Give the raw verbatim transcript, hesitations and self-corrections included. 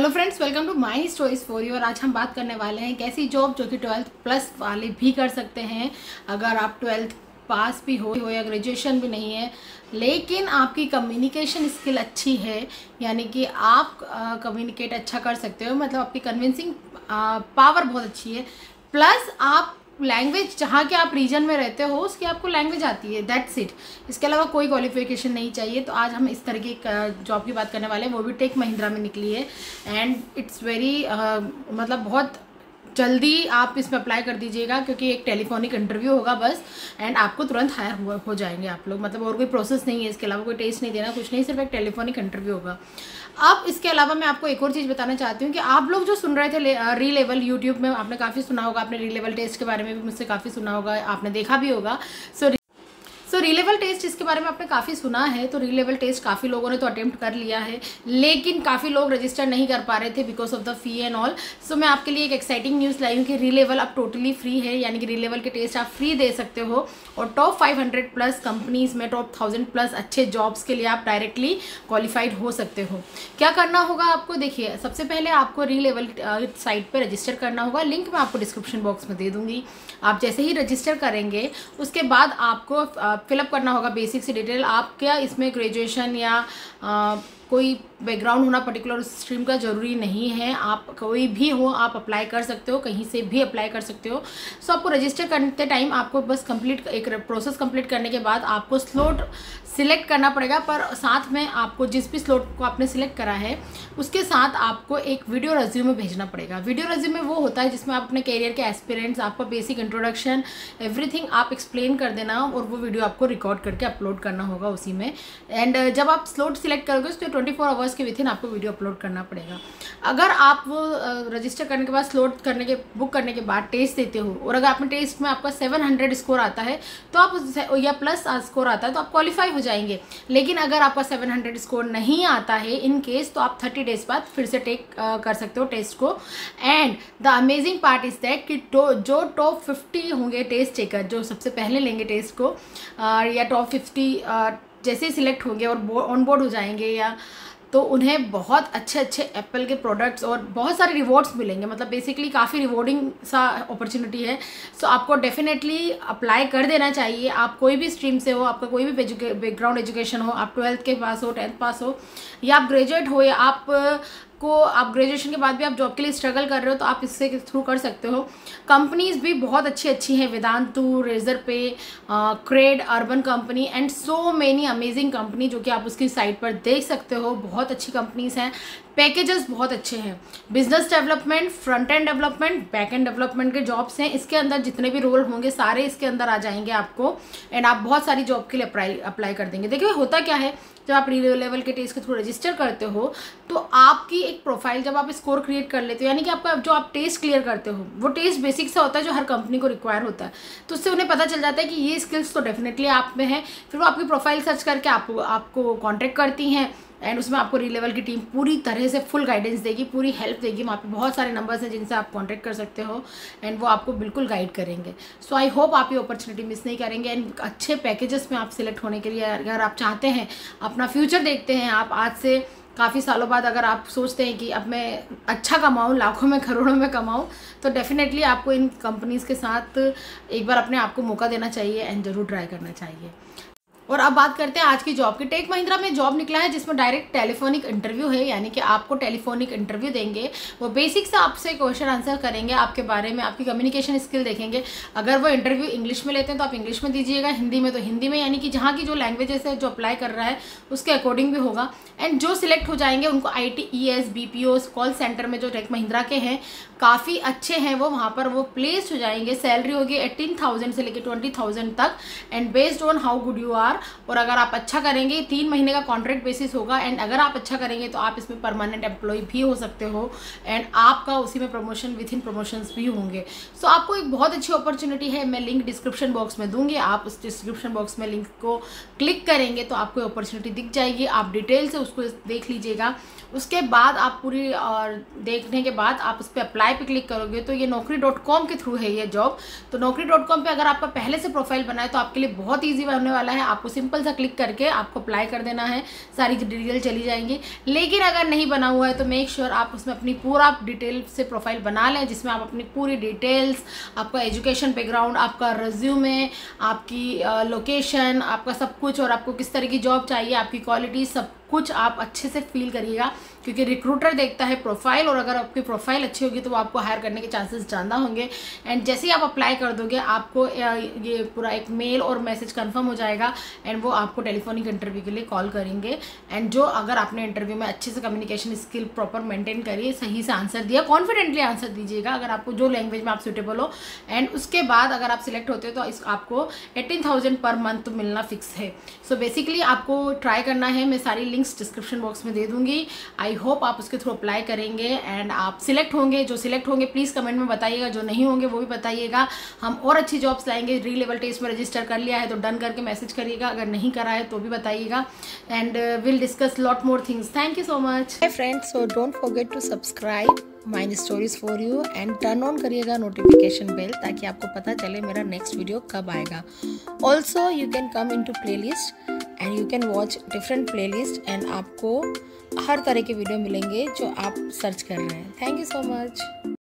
Hello friends, welcome to my choice for you. और आज हम बात करने वाले हैं एक ऐसी जॉब जो कि ट्वेल्थ प्लस वाले भी कर सकते हैं। अगर आप ट्वेल्थ पास भी हो या ग्रेजुएशन भी नहीं है, लेकिन आपकी कम्युनिकेशन स्किल अच्छी है, यानी कि आप कम्युनिकेट अच्छा कर सकते हो, मतलब आपकी कन्विंसिंग पावर बहुत अच्छी है, प्लस आप लैंग्वेज जहाँ के आप रीजन में रहते हो उसकी आपको लैंग्वेज आती है, दैट्स इट। इसके अलावा कोई क्वालिफिकेशन नहीं चाहिए। तो आज हम इस तरह की जॉब की बात करने वाले हैं, वो भी टेक महिंद्रा में निकली है एंड इट्स वेरी मतलब बहुत जल्दी आप इसमें अप्लाई कर दीजिएगा, क्योंकि एक टेलीफोनिक इंटरव्यू होगा बस, एंड आपको तुरंत हायर हो, हो जाएंगे आप लोग। मतलब और कोई प्रोसेस नहीं है, इसके अलावा कोई टेस्ट नहीं देना, कुछ नहीं, सिर्फ एक टेलीफोनिक इंटरव्यू होगा। अब इसके अलावा मैं आपको एक और चीज़ बताना चाहती हूँ कि आप लोग जो सुन रहे थे री लेवल, यूट्यूब में आपने काफ़ी सुना होगा, आपने री लेवल टेस्ट के बारे में भी मुझसे काफ़ी सुना होगा, आपने देखा भी होगा। सो सो री लेवल टेस्ट इसके बारे में आपने काफ़ी सुना है। तो री लेवल टेस्ट काफ़ी लोगों ने तो अटेम्प्ट कर लिया है, लेकिन काफ़ी लोग रजिस्टर नहीं कर पा रहे थे because of the fee and all. So मैं आपके लिए एक एक्साइटिंग न्यूज़ लाई हूँ कि री लेवल अब टोटली फ्री है, यानी कि री लेवल के टेस्ट आप फ्री दे सकते हो और top five hundred plus companies में, टॉप थाउजेंड प्लस अच्छे जॉब्स के लिए आप डायरेक्टली क्वालिफाइड हो सकते हो। क्या करना होगा आपको, देखिए, सबसे पहले आपको री लेवल साइट पर रजिस्टर करना होगा। लिंक मैं आपको डिस्क्रिप्शन बॉक्स में दे दूँगी। आप जैसे ही रजिस्टर करेंगे उसके बाद आपको फिलअप करना होगा बेसिक सी डिटेल। आप क्या इसमें ग्रेजुएशन या आ, कोई बैकग्राउंड होना पर्टिकुलर स्ट्रीम का ज़रूरी नहीं है, आप कोई भी हो आप अप्लाई कर सकते हो, कहीं से भी अप्लाई कर सकते हो। सो आपको रजिस्टर करते टाइम आपको बस कंप्लीट एक प्रोसेस कंप्लीट करने के बाद आपको स्लॉट सिलेक्ट करना पड़ेगा, पर साथ में आपको जिस भी स्लॉट को आपने सिलेक्ट करा है उसके साथ आपको एक वीडियो रेज्यूमे भेजना पड़ेगा। वीडियो रेज्यूमे वो होता है जिसमें आप अपने कैरियर के एस्पिरेंट्स, आपका बेसिक इंट्रोडक्शन, एवरीथिंग आप एक्सप्लेन कर देना और वो वीडियो आपको रिकॉर्ड करके अपलोड करना होगा उसी में। एंड जब आप स्लॉट सिलेक्ट करोगे तो ट्वेंटी फोर आवर्स के विथिन आपको वीडियो अपलोड करना पड़ेगा। अगर आप वो रजिस्टर करने के बाद, स्लॉट करने के बुक करने के बाद टेस्ट देते हो और अगर आपने टेस्ट में आपका सेवन हंड्रेड स्कोर आता है तो आप, या प्लस स्कोर आता है तो आप क्वालिफाई हो जाएंगे। लेकिन अगर आपका सेवन हंड्रेड स्कोर नहीं आता है इन केस, तो आप थर्टी डेज बाद फिर से टेक कर सकते हो टेस्ट को। And the amazing part is that कि तो, जो टॉप फिफ्टी होंगे टेस्ट टेकर, जो सबसे पहले लेंगे टेस्ट को, आ, या टॉप फिफ्टी जैसे ही सिलेक्ट होंगे और ऑन बोर्ड हो जाएंगे, या तो उन्हें बहुत अच्छे अच्छे एप्पल के प्रोडक्ट्स और बहुत सारे रिवॉर्ड्स मिलेंगे। मतलब बेसिकली काफ़ी रिवॉर्डिंग सा अपॉर्चुनिटी है। सो आपको डेफिनेटली अप्लाई कर देना चाहिए। आप कोई भी स्ट्रीम से हो, आपका कोई भी बैकग्राउंड एजुकेशन हो, आप ट्वेल्थ के पास हो, टेंथ पास हो, या आप ग्रेजुएट हो, या आप को आप ग्रेजुएशन के बाद भी आप जॉब के लिए स्ट्रगल कर रहे हो, तो आप इससे थ्रू कर सकते हो। कंपनीज भी बहुत अच्छी अच्छी हैं, Vedantu, Razorpay, CRED, urban company and so many amazing company, जो कि आप उसकी साइट पर देख सकते हो। बहुत अच्छी कंपनीज हैं, पैकेजेस बहुत अच्छे हैं। Business development, front end development, back end development के जॉब्स हैं। इसके अंदर जितने भी रोल होंगे सारे इसके अंदर आ जाएंगे आपको, एंड आप बहुत सारी जॉब के लिए अप्लाई अप्लाई कर देंगे। देखिए होता क्या है, जब आप री लेवल के टेस्ट के थ्रू रजिस्टर करते हो तो आपकी एक प्रोफाइल, जब आप स्कोर क्रिएट कर लेते हो, यानी कि आपका जो आप टेस्ट क्लियर करते हो वो टेस्ट बेसिक सा होता है जो हर कंपनी को रिक्वायर होता है, तो उससे उन्हें पता चल जाता है कि ये स्किल्स तो डेफिनेटली आप में है। फिर वो आपकी प्रोफाइल सर्च करके आपको आपको कॉन्टैक्ट करती हैं एंड उसमें आपको री लेवल की टीम पूरी तरह से फुल गाइडेंस देगी, पूरी हेल्प देगी। वहाँ पे बहुत सारे नंबर्स हैं जिनसे आप कांटेक्ट कर सकते हो एंड वो आपको बिल्कुल गाइड करेंगे। सो आई होप आप ये अपॉर्चुनिटी मिस नहीं करेंगे एंड अच्छे पैकेजेस में आप सिलेक्ट होने के लिए, अगर आप चाहते हैं, अपना फ्यूचर देखते हैं, आप आज से काफ़ी सालों बाद अगर आप सोचते हैं कि अब मैं अच्छा कमाऊँ, लाखों में करोड़ों में कमाऊँ, तो डेफिनेटली आपको इन कंपनीज़ के साथ एक बार अपने आप को मौका देना चाहिए एंड ज़रूर ट्राई करना चाहिए। और अब बात करते हैं आज की जॉब की। टेक महिंद्रा में जॉब निकला है जिसमें डायरेक्ट टेलीफोनिक इंटरव्यू है, यानी कि आपको टेलीफोनिक इंटरव्यू देंगे। वो बेसिक से आपसे क्वेश्चन आंसर करेंगे, आपके बारे में, आपकी कम्युनिकेशन स्किल देखेंगे। अगर वो इंटरव्यू इंग्लिश में लेते हैं तो आप इंग्लिश में दीजिएगा, हिंदी में तो हिंदी में, यानी कि जहाँ की जो लैंग्वेजेस है जो अप्लाई कर रहा है उसके अकॉर्डिंग भी होगा। एंड जो सिलेक्ट हो जाएंगे उनको I T, E S, B P O, call centre में जो टेक महिंद्रा के हैं काफ़ी अच्छे हैं वो, वहाँ पर वो प्लेस हो जाएंगे। सैलरी होगी एटीन थाउजेंड से लेकर ट्वेंटी थाउजेंड तक and based on how good you are. और अगर आप अच्छा करेंगे, तीन महीने का कॉन्ट्रैक्ट बेसिस होगा एंड अगर आप अच्छा करेंगे तो आप इसमें परमानेंट एम्प्लॉय भी हो सकते हो एंड आपका उसी में प्रमोशन, विद इन प्रमोशंस भी होंगे। सो so, आपको एक बहुत अच्छी अपॉर्चुनिटी है। मैं लिंक डिस्क्रिप्शन बॉक्स में दूंगी, आप उस डिस्क्रिप्शन बॉक्स में लिंक को क्लिक करेंगे तो आपको अपॉर्चुनिटी दिख जाएगी। आप डिटेल से उसको देख लीजिएगा। उसके बाद आप पूरी और देखने के बाद आप उस पर अप्लाई पे क्लिक करोगे तो ये नौकरी डॉट कॉम के थ्रू है ये जॉब। तो नौकरी डॉट कॉम पर अगर आपका पहले से प्रोफाइल बना है तो आपके लिए बहुत ईजी होने वाला है। आपको आपको सिंपल सा क्लिक करके आपको अप्लाई कर देना है, सारी डिटेल चली जाएंगी। लेकिन अगर नहीं बना हुआ है तो मेक श्योर आप उसमें अपनी पूरा डिटेल से प्रोफाइल बना लें, जिसमें आप अपनी पूरी डिटेल्स, आपका एजुकेशन बैकग्राउंड, आपका रिज्यूमे, आपकी लोकेशन, आपका सब कुछ, और आपको किस तरह की जॉब चाहिए, आपकी क्वालिटी, सब कुछ आप अच्छे से फील करिएगा, क्योंकि रिक्रूटर देखता है प्रोफाइल, और अगर आपकी प्रोफाइल अच्छी होगी तो वो आपको हायर करने के चांसेस ज़्यादा होंगे। एंड जैसे ही आप अप्लाई कर दोगे आपको ये पूरा एक मेल और मैसेज कंफर्म हो जाएगा, एंड वो आपको टेलीफोनिक इंटरव्यू के लिए कॉल करेंगे। एंड जो अगर आपने इंटरव्यू में अच्छे से कम्युनिकेशन स्किल प्रॉपर मेंटेन करिए, सही से आंसर दिया, कॉन्फिडेंटली आंसर दीजिएगा अगर आपको जो लैंग्वेज में आप सूटेबल हो। एंड उसके बाद अगर आप सिलेक्ट होते हो तो इस आपको एटीन थाउजेंड पर मंथ मिलना फिक्स है। सो so बेसिकली आपको ट्राई करना है, मैं सारी लिंक्स डिस्क्रिप्शन बॉक्स में दे दूंगी। आई होप आप उसके थ्रू अप्लाई करेंगे एंड आप सिलेक्ट होंगे। जो सिलेक्ट होंगे प्लीज़ कमेंट में बताइएगा, जो नहीं होंगे वो भी बताइएगा। हम और अच्छी जॉब्स लाएंगे। री लेवल टेस्ट में रजिस्टर कर लिया है तो डन करके मैसेज करिएगा, अगर नहीं करा है तो भी बताइएगा। And will discuss lot more things. Thank you so much. Hi friends, so don't forget to subscribe my stories for you and turn on करिएगा नोटिफिकेशन बेल, ताकि आपको पता चले मेरा नेक्स्ट वीडियो कब आएगा। Also you can come in to playlist and you can watch different playlist, and आपको हर तरह के वीडियो मिलेंगे जो आप सर्च कर रहे हैं। Thank you so much.